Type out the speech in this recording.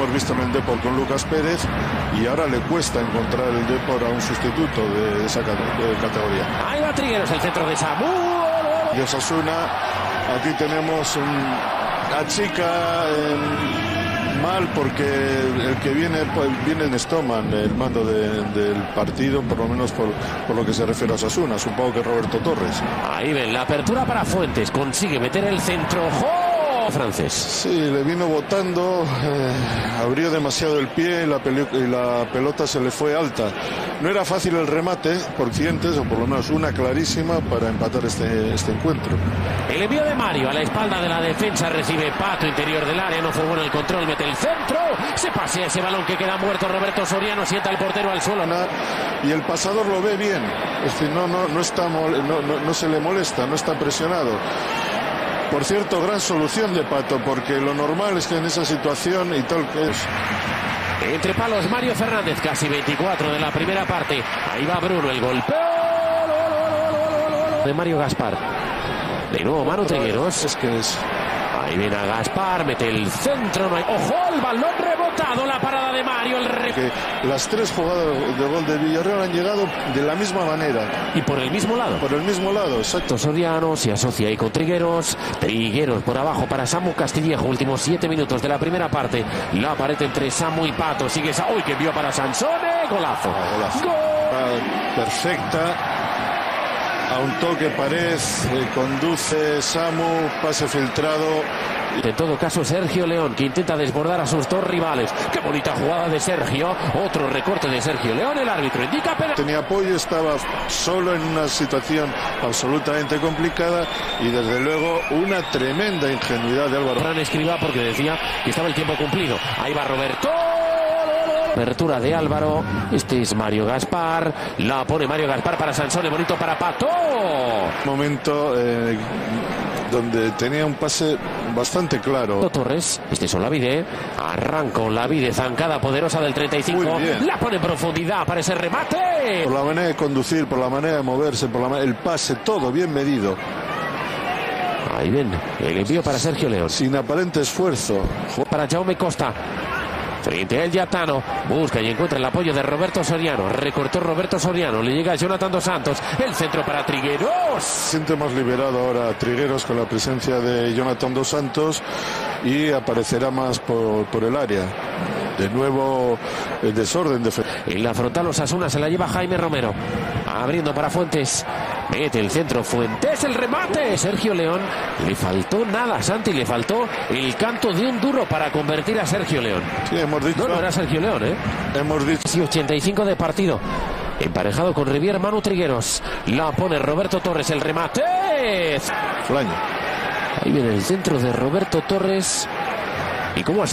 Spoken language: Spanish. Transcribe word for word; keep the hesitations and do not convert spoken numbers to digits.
hemos visto en el Depor con Lucas Pérez, y ahora le cuesta encontrar el Depor a un sustituto de esa categoría. Ahí va Trigueros, el centro de Samu. Y Osasuna, aquí tenemos un, a Chica eh, mal, porque el que viene pues, viene en Stoman, el mando de, del partido, por lo menos por, por lo que se refiere a Osasuna. Supongo que Roberto Torres. Ahí ven la apertura para Fuentes, consigue meter el centro. ¡Oh! Francés. Sí, le vino botando, eh, abrió demasiado el pie y la, y la pelota se le fue alta. No era fácil el remate por Cientes, o por lo menos una clarísima para empatar este, este encuentro. El envío de Mario a la espalda de la defensa, recibe Pato, interior del área, no fue bueno el control, mete el centro, se pasea ese balón que queda muerto. Roberto Soriano sienta al portero al suelo. Y el pasador lo ve bien, es decir, no, no, no, está, no, no, no se le molesta, no está presionado. Por cierto, gran solución de Pato, porque lo normal es que en esa situación y tal que es. Entre palos Mario Fernández, casi veinticuatro de la primera parte. Ahí va Bruno, el golpeo de Mario Gaspar. De nuevo Manu Trigueros. Es que es. Ahí viene a Gaspar, mete el centro. No hay... ¡Ojo! El balón rebotado, la parada de Mario. El re... que las tres jugadas de gol de Villarreal han llegado de la misma manera. Y por el mismo lado. Por el mismo lado, exacto. Soriano se asocia ahí con Trigueros. Trigueros por abajo para Samu Castillejo. Últimos siete minutos de la primera parte. La pared entre Samu y Pato. Sigue Samu. ¡Uy, que envió para Sansone! Golazo. Ah, golazo. ¡Gol! Ah, perfecta. A un toque pared, eh, conduce Samu, pase filtrado. En todo caso, Sergio León, que intenta desbordar a sus dos rivales. ¡Qué bonita jugada de Sergio! Otro recorte de Sergio León, el árbitro indica... Pero... Tenía apoyo, estaba solo en una situación absolutamente complicada, y desde luego una tremenda ingenuidad de Álvaro. Fran Escribá, porque decía que estaba el tiempo cumplido. Ahí va Roberto. Apertura de Álvaro. Este es Mario Gaspar. La pone Mario Gaspar para Sansone. Bonito para Pato. Momento eh, donde tenía un pase bastante claro. Torres. Este es Olavide. Arranca Olavide. Zancada poderosa del treinta y cinco. Muy bien. La pone en profundidad para ese remate. Por la manera de conducir, por la manera de moverse, por la manera, el pase, todo bien medido. Ahí ven. El envío para Sergio León. Sin aparente esfuerzo. Para Jaume Costa. Frente a él Yatano, busca y encuentra el apoyo de Roberto Soriano. Recortó Roberto Soriano, le llega a Jonathan Dos Santos. El centro para Trigueros. Siente más liberado ahora Trigueros con la presencia de Jonathan Dos Santos, y aparecerá más por, por el área. De nuevo el desorden de... En la frontal Osasuna se la lleva Jaime Romero. Abriendo para Fuentes. Mete el centro Fuentes, el remate. Sergio León. Le faltó nada, Santi, le faltó el canto de un duro para convertir a Sergio León. Sí, hemos dicho... No, no era Sergio León, ¿eh? Hemos dicho... Sí, ochenta y cinco de partido. Emparejado con Rivier, Manu Trigueros. La pone Roberto Torres, el remate. Flaño. Ahí viene el centro de Roberto Torres. ¿Y cómo